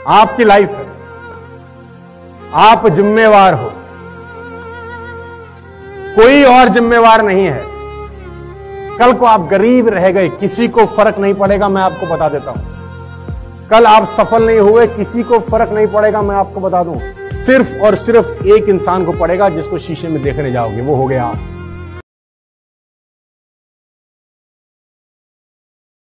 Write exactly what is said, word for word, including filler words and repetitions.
आपकी लाइफ है, आप जिम्मेवार हो, कोई और जिम्मेवार नहीं है। कल को आप गरीब रह गए, किसी को फर्क नहीं पड़ेगा, मैं आपको बता देता हूं। कल आप सफल नहीं हुए, किसी को फर्क नहीं पड़ेगा, मैं आपको बता दूं। सिर्फ और सिर्फ एक इंसान को पड़ेगा, जिसको शीशे में देखने जाओगे, वो हो गया आप।